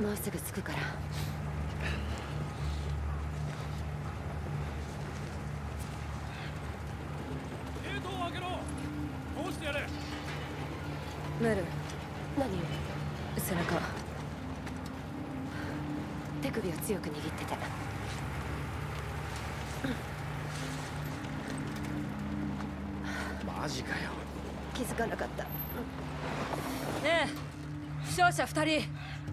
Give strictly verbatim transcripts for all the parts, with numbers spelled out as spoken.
もうすぐ着くから。 ゲートを開けろ。通してやれ。 メル。 何？ 背中。 手首を強く握ってて。 マジかよ。 気づかなかった。 ねえ、負傷者二人。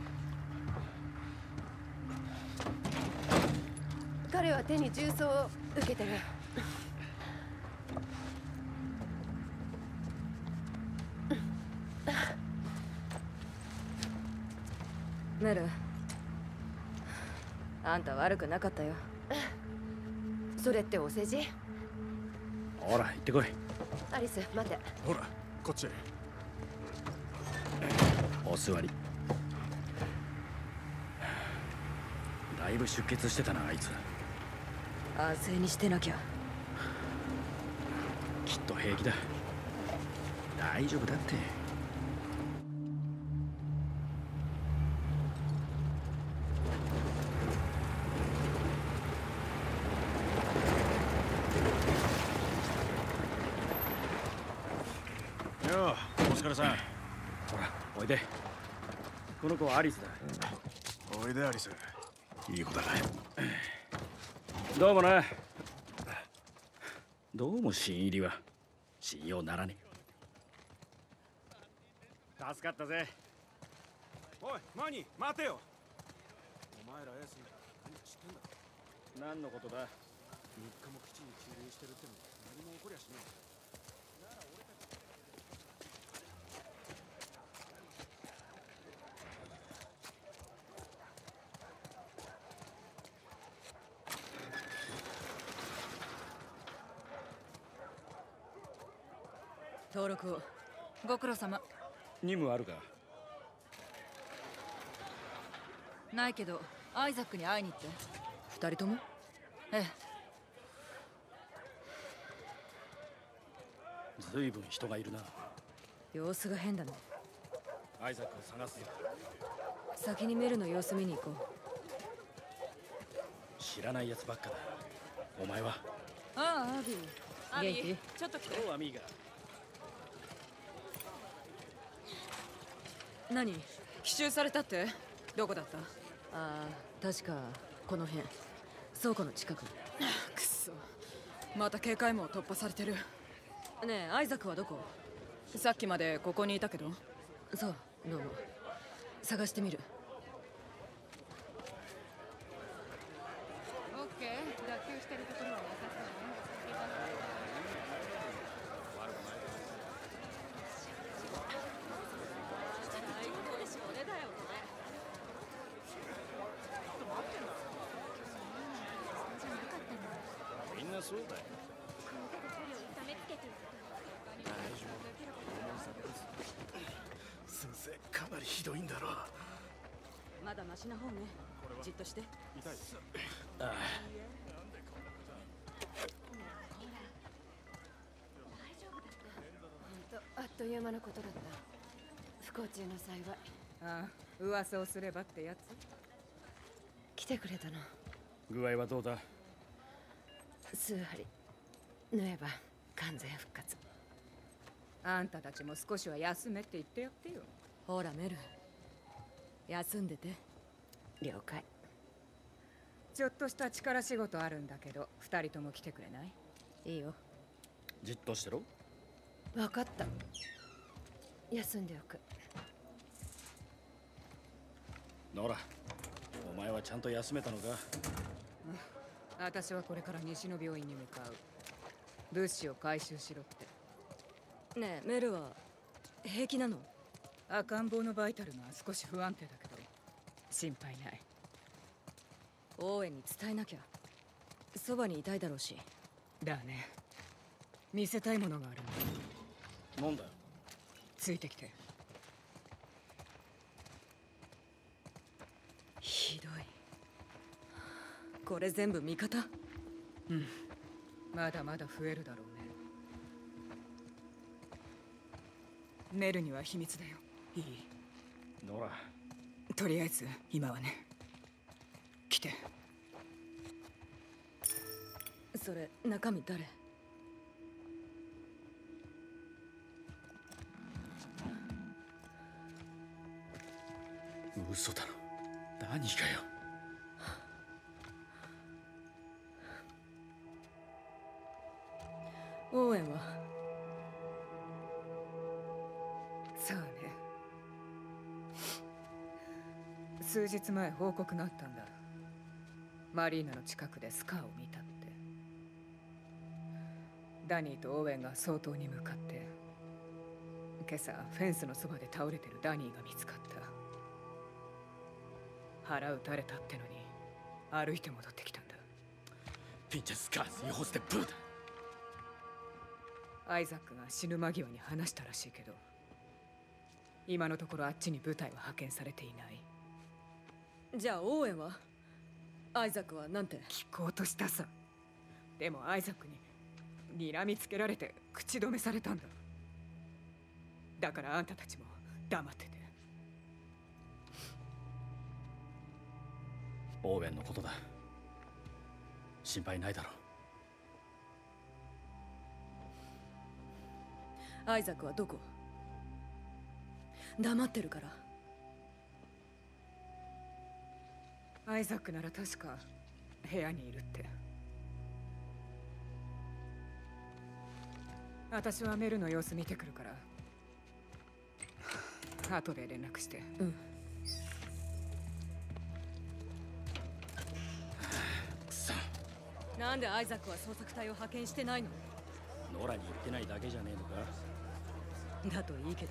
彼は手に銃創を受けてる。 メル、あんた悪くなかったよ。 それってお世辞？ ほら行ってこい。 アリス、待て。 ほらこっちへ。 お座り。だいぶ出血してたなあいつ。 安静にしてなきゃ。 きっと平気だ。大丈夫だって。 よう、お疲れさん。 ほらおいで。この子はアリスだ。 おいでアリス。いい子だな。 どうもな。どうも新入りは信用ならねえ。助かったぜ。 おいマニー、待てよ。お前らエースに何か知ってんだろ。 何のことだ。 みっかも基地に駐留してるってのに何も起こりゃしねえ。 登録を。ご苦労様。 任務あるか。 ないけどアイザックに会いに行って。二人とも？ええ。 ずいぶん人がいるな。 様子が変だね。 アイザックを探すぞ。 先にメルの様子見に行こう。知らないやつばっかだ。お前は？ ああ、アビー。 アビー、 元気？ ちょっと来て。 おうアミーガ。 何？ 奇襲されたって？どこだった？ ああ、確かこの辺。倉庫の近く。 くそ、また警戒網突破されてる。 ねえ、アイザックはどこ？ さっきまでここにいたけど。 そう、どうも。探してみる。 オッケー、脱臼してるところはなさそうね。 みんなそうだよ。 先生、かなりひどいんだろう。 まだマシな方ね。じっとして。 痛いっす。 ああ。 本当あっという間のことだった。不幸中の幸い。 ああ、噂をすればってやつ。 来てくれたの。 具合はどうだ？ 数針縫えば完全復活。 あんたたちも少しは休めって言ってやってよ。 ほらメル、休んでて。 了解。 ちょっとした力仕事あるんだけど、二人とも来てくれない？ いいよ。 じっとしてろ。 分かった。休んでおく。 ノラ、お前はちゃんと休めたのか？ うん、私はこれから西の病院に向かう。物資を回収しろって。 ねえ、メルは平気なの？ 赤ん坊のバイタルが少し不安定だけど心配ない。 オーエンに伝えなきゃ。そばにいたいだろうし。 だね。見せたいものがあるんだ。 なんだよ。 ついてきて。 ひどい。これ全部味方？ うん、まだまだ増えるだろうね。メルには秘密だよ。いい？ ノラ、 とりあえず今はね。来て。 それ中身誰？ 嘘だろ。何かよ。 オーエンは？ さあね。数日前報告があったんだ。マリーナの近くでスカーを見たって。ダニーとオーウェンが総統に向かって、今朝フェンスのそばで倒れてるダニーが見つかった。腹撃たれたってのに歩いて戻ってきたんだ。 ピンチェスカーズ、hijos de puta。 アイザックが死ぬ間際に話したらしいけど、今のところあっちに部隊は派遣されていない。 じゃあオーエンは？アイザックはなんて？ 聞こうとしたさ。でもアイザックに睨みつけられて口止めされたんだ。だからあんたたちも黙ってて。 オーウェンのことだ。心配ないだろう。アイザックはどこ？黙ってるから。 アイザックなら確か部屋にいるって。私はメルの様子見てくるから、後で連絡して。 うん。 くそ。 なんでアイザックは捜索隊を派遣してないの？ ノラに言ってないだけじゃねえのか。 だといいけど。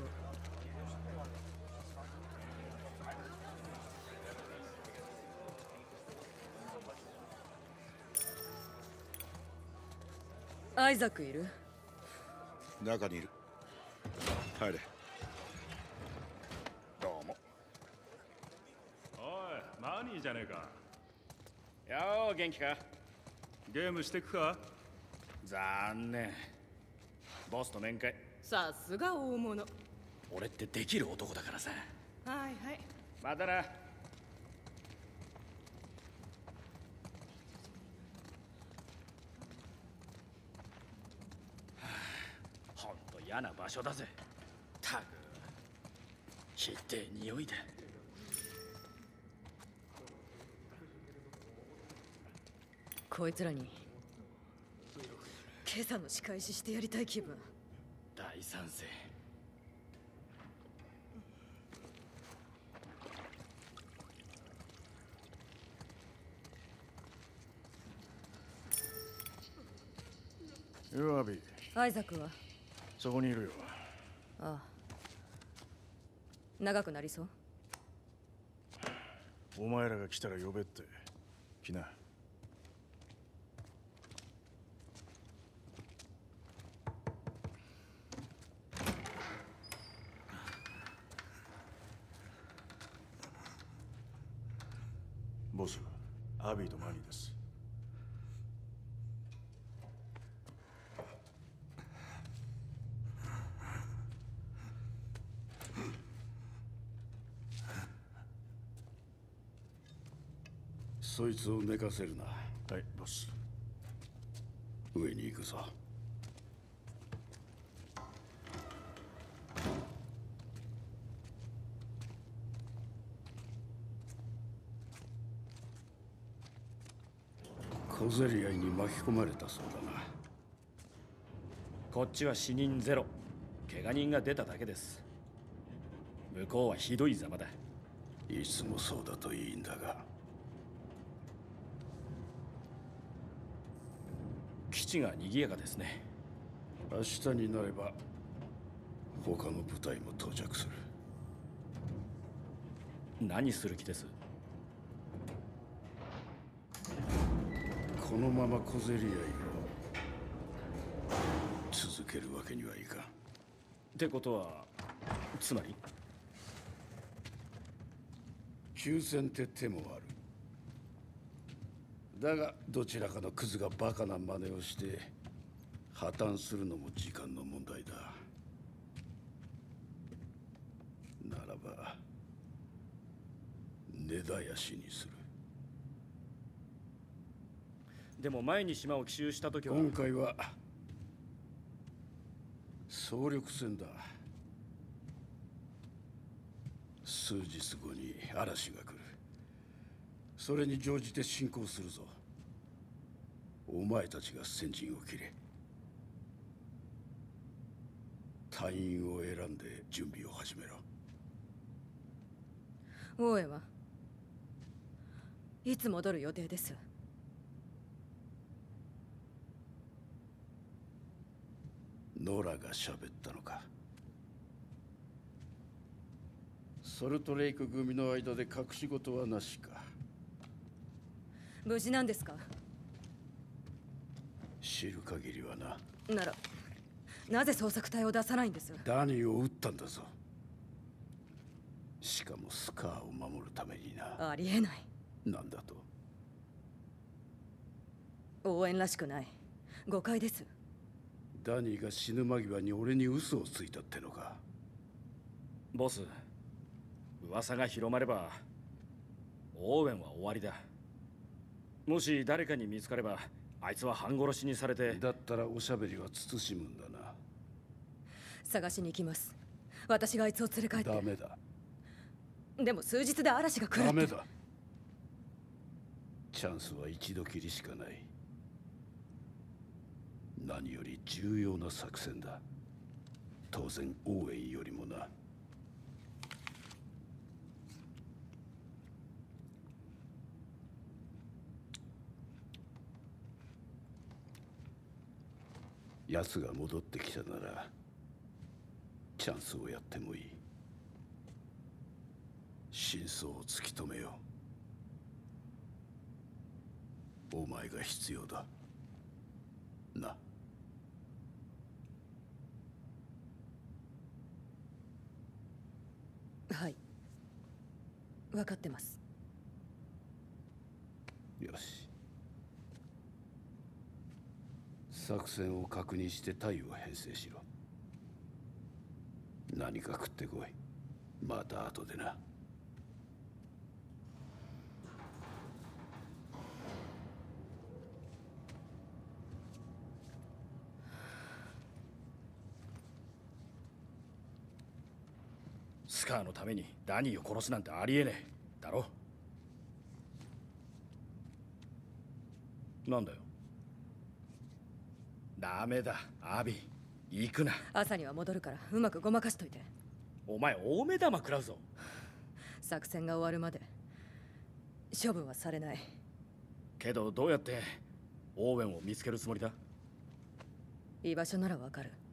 アイザックいる？ 中にいる。入れ。どうも。 おい、マニーじゃねえか。 よー、元気か？ ゲームしてくか？ 残念。ボスと面会。 さすが大物。 俺ってできる男だからさ。 はいはい。 またな。ほんと嫌な場所だぜ。たくひってえ匂いだ。 こいつらに今朝の仕返ししてやりたい気分。 大賛成。 よアビー、 アイザックは？ そこにいるよ。 ああ。長くなりそう？ お前らが来たら呼べって。来な。ボス、アビーとマニーです。 そいつを寝かせるな。 はい、ボス。 上に行くぞ。小競り合いに巻き込まれたそうだな。 こっちは死人ゼロ。怪我人が出ただけです。向こうはひどいざまだ。 いつもそうだといいんだが。 基地が賑やかですね。 明日になれば他の部隊も到着する。 何する気です？ このまま小競り合いを続けるわけにはいかん。 ってことはつまり休戦って手もある。だがどちらかのクズがバカな真似をして破綻するのも時間の問題だ。ならば根絶やしにする。 でも前に島を奇襲した時は今回は総力戦だ。数日後に嵐が来る。それに乗じて進行するぞ。お前たちが先陣を切れ。隊員を選んで準備を始めろ。 王へはいつ戻る予定です？ ノラが喋ったのか。ソルトレイク組の間で隠し事はなしか。 無事なんですか？ 知る限りはな。 ならなぜ捜索隊を出さないんです？ ダニーを撃ったんだぞ。しかもスカーを守るためにな。 ありえない。 なんだと？ 応援らしくない。誤解です。 ダニーが死ぬ間際に俺に嘘をついたってのか。 ボス、噂が広まればオーウェンは終わりだ。もし誰かに見つかればあいつは半殺しにされて。 だったらおしゃべりは慎むんだな。 探しに行きます。私があいつを連れ帰って。 ダメだ。 でも数日で嵐が来るって。 ダメだ。チャンスは一度きりしかない。何より重要な作戦だ。当然オーウェンよりもな。奴が戻ってきたならチャンスをやってもいい。真相を突き止めよう。お前が必要だな。 はい、分かってます。 よし。作戦を確認して隊を編成しろ。何か食ってこい。また後でな。 スカーのためにダニーを殺すなんてありえねえだろ。なんだよ。ダメだアビー、行くな。 朝には戻るからうまくごまかしといて。 お前大目玉食らうぞ。 作戦が終わるまで処分はされない。 けどどうやってオーウェンを見つけるつもりだ？ 居場所ならわかる。